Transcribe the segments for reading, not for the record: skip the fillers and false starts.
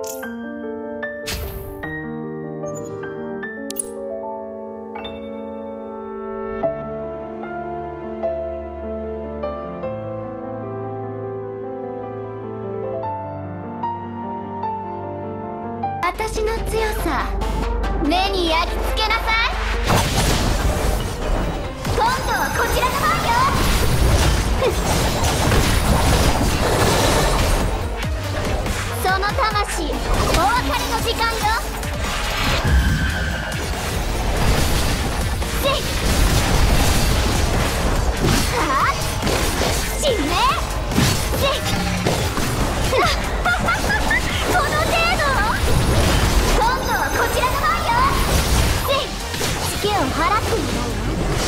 私の強さ目に焼き付けなさい。今度はこちらの番よ。その魂お別れの時間よ。せいはあ死ねせいこの程度。今度はこちらの番よ。せいツケを払ってもらうわ。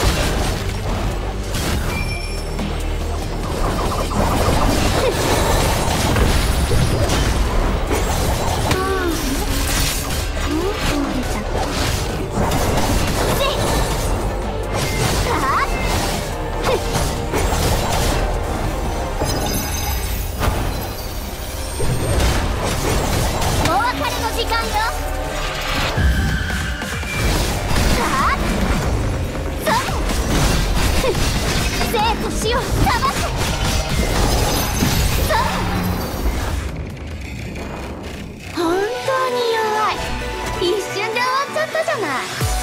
時間よ。さあそう生と死をさばく。そう本当に弱い。一瞬で終わっちゃったじゃない。